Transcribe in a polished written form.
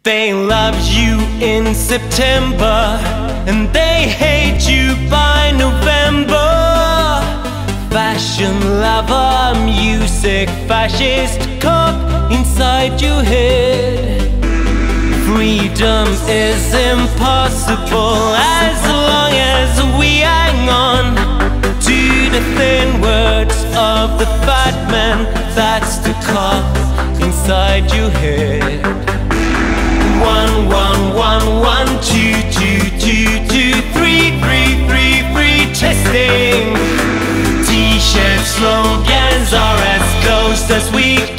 They love you in September and they hate you by November. Fashion lover, music fascist, caught inside your head. Freedom is impossible as long as we hang on to the thin words of the fat man. That's the cop inside your head. 1 1 1 1 2 2 2 2 3 3 3 3 testing. T-shirt slogans are as close as we